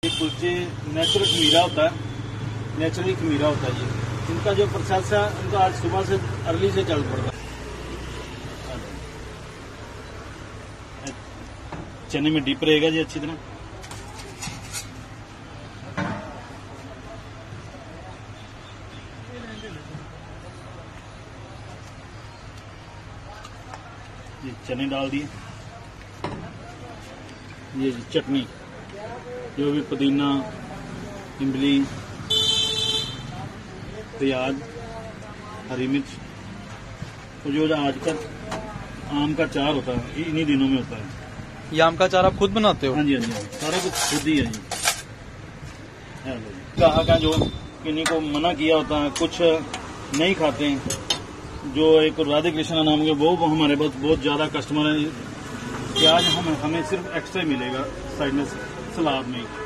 ये कुलचे नेचुरल खमीरा होता है, नेचुरली खमीरा होता है। ये इनका जो प्रोसेस है उनका आज सुबह से अर्ली से चल पड़ता है। चने में डीप रहेगा जी अच्छी तरह। ये चने डाल दिए, ये चटनी जो भी पुदीना, इमली, प्याज, हरी मिर्च और जो आजकल आम का चार होता है इन्हीं दिनों में होता है। ये आम का चार आप खुद बनाते हो? हाँ जी, हाँ जी, सारा कुछ खुद ही है जी। कहा का जो किन्हीं को मना किया होता है, कुछ नहीं खाते हैं, जो एक राधे कृष्णा नाम के वो हमारे पास बहुत ज्यादा कस्टमर है। प्याज हमें सिर्फ एक्स्ट्रा मिलेगा साइड में सलाद में।